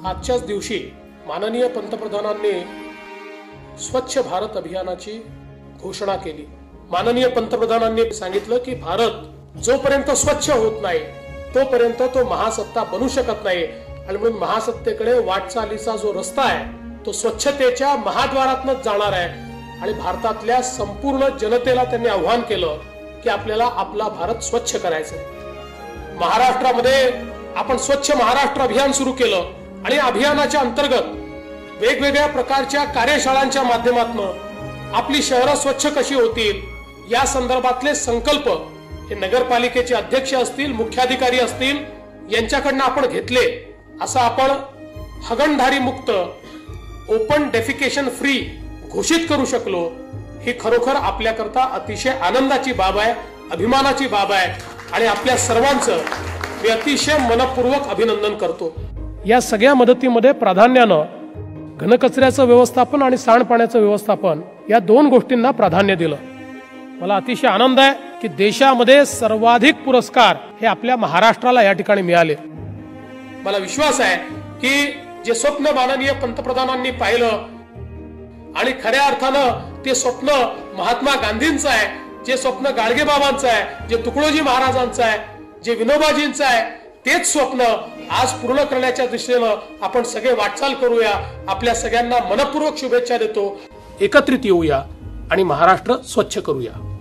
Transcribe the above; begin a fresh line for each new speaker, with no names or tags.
आजच्याच दिवशी माननीय पंतप्रधानांनी स्वच्छ भारत अभियानाची घोषणा केली। माननीय पंतप्रधानांनी सांगितलं की भारत जोपर्यंत स्वच्छ होत नाही तोपर्यंत तो महासत्ता बनू शकत नाही आणि म्हणून महासत्तेकडे वाटचालीचा जो रस्ता आहे तो स्वच्छतेच्या महाद्वारातूनच जाणार आहे। आणि भारतातल्या संपूर्ण जनतेला त्यांनी आव्हान केलं की आपल्याला आपला भारत स्वच्छ करायचा आहे। महाराष्ट्रामध्ये आपण स्वच्छ महाराष्ट्र अभियान सुरू केलं आणि अभियानाच्या अंतर्गत वेगवेगळ्या प्रकारच्या कार्यशाळांच्या माध्यमातून आपली शहरं स्वच्छ कशी होतील या संदर्भातले संकल्प हे नगरपालिकेचे अध्यक्ष असतील, मुख्याधिकारी असतील यांच्याकडनं आपण घेतले। असं आपण हगणदारी मुक्त, ओपन डेफिकेशन फ्री घोषित करू शकलो ही खरोखर आपल्याकरता अतिशय आनंदाची बाब आहे, अभिमानाची बाब आहे आणि आपल्या सर्वांचं मी अतिशय मनपूर्वक अभिनंदन करतो। या सगळ्या मदतीमध्ये प्राधान्यानं घनकचऱ्याचं व्यवस्थापन आणि सांडपाण्याचं व्यवस्थापन या दोन गोष्टींना प्राधान्य दिलं। मला अतिशय आनंद आहे की देशामध्ये सर्वाधिक पुरस्कार हे आपल्या महाराष्ट्राला या ठिकाणी मिळाले। मला विश्वास आहे की जे स्वप्न माननीय पंतप्रधानांनी पाहिलं आणि खऱ्या अर्थानं ते स्वप्न महात्मा गांधींचं आहे, जे स्वप्न गाडगेबाबांचं आहे, जे तुकडोजी महाराजांचं आहे, जे विनोबाजींचं आहे, तेच स्वप्न आज पूर्ण करण्याच्या दिशेनं आपण सगळे वाटचाल करूया। आपल्या सगळ्यांना मनपूर्वक शुभेच्छा देतो। एकत्रित येऊया आणि महाराष्ट्र स्वच्छ करूया।